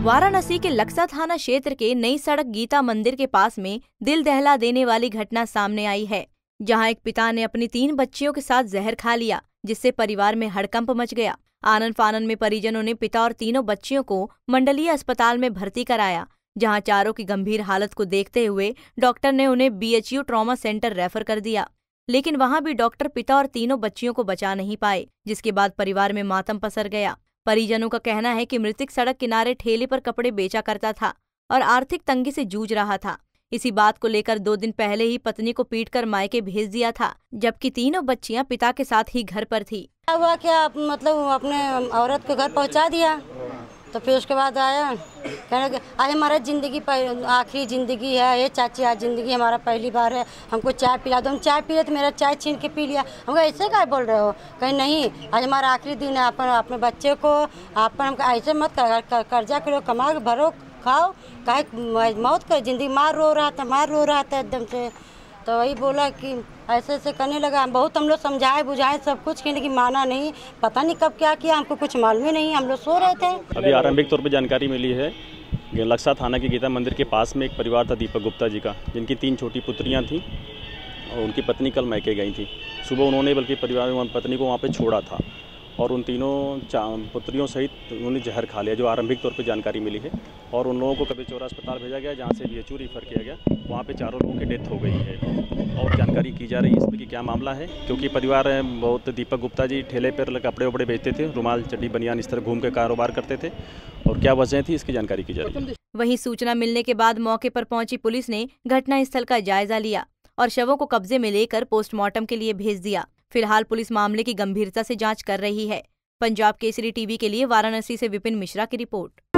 वाराणसी के लक्सा थाना क्षेत्र के नई सड़क गीता मंदिर के पास में दिल दहला देने वाली घटना सामने आई है, जहां एक पिता ने अपनी 3 बच्चियों के साथ जहर खा लिया, जिससे परिवार में हड़कंप मच गया। आनन फानन में परिजनों ने पिता और तीनों बच्चियों को मंडलीय अस्पताल में भर्ती कराया, जहां चारों की गंभीर हालत को देखते हुए डॉक्टर ने उन्हें BHU ट्रॉमा सेंटर रेफर कर दिया, लेकिन वहां भी डॉक्टर पिता और तीनों बच्चियों को बचा नहीं पाए, जिसके बाद परिवार में मातम पसर गया। परिजनों का कहना है कि मृतक सड़क किनारे ठेले पर कपड़े बेचा करता था और आर्थिक तंगी से जूझ रहा था। इसी बात को लेकर 2 दिन पहले ही पत्नी को पीटकर मायके भेज दिया था, जबकि तीनों बच्चियां पिता के साथ ही घर पर थी। हुआ क्या, मतलब अपने औरत को घर पहुंचा दिया, तो फिर उसके बाद आया कहने लगे आज हमारा ज़िंदगी आखिरी ज़िंदगी है, ये चाची आज ज़िंदगी हमारा पहली बार है, हमको चाय पिला दो। हम चाय पी रहे तो मेरा चाय छीन के पी लिया। हम कहा ऐसे क्या बोल रहे हो? कहीं नहीं, आज हमारा आखिरी दिन है, अपने बच्चे को हम ऐसे मत कर्जा करो, कमा के भरो, खाओ, काहे मौत कर ज़िंदगी। मार रो रहा था एकदम से। तो वही बोला कि ऐसे करने लगा। बहुत हम लोग समझाए बुझाए सब कुछ किए, लेकिन माना नहीं। पता नहीं कब क्या किया, हमको कुछ मालूम ही नहीं, हम लोग सो रहे थे। अभी आरंभिक तौर पे जानकारी मिली है, लक्सा थाना के गीता मंदिर के पास में एक परिवार था दीपक गुप्ता जी का, जिनकी 3 छोटी पुत्रियां थीं और उनकी पत्नी कल मैके गई थी। सुबह उन्होंने बल्कि परिवार में पत्नी को वहाँ पे छोड़ा था और उन तीनों पुत्रियों सहित उन्होंने जहर खा लिया, जो आरंभिक तौर पे जानकारी मिली है। और उन लोगों को कभी चौरा अस्पताल भेजा गया, जहाँ से BHU रेफर किया गया। वहाँ पे चारों लोगों की डेथ हो गई है और जानकारी की जा रही है इसमें कि क्या मामला है, क्योंकि परिवार बहुत दीपक गुप्ता जी ठेले पर कपड़े वपड़े बेचते थे, रुमाल चड्डी बनियान इस तरह घूम के कारोबार करते थे, और क्या वजह थी इसकी जानकारी की जा रही है। वहीं सूचना मिलने के बाद मौके पर पहुंची पुलिस ने घटनास्थल का जायजा लिया और शवों को कब्जे में लेकर पोस्टमार्टम के लिए भेज दिया। फिलहाल पुलिस मामले की गंभीरता से जांच कर रही है। पंजाब केसरी टीवी के लिए वाराणसी से विपिन मिश्रा की रिपोर्ट।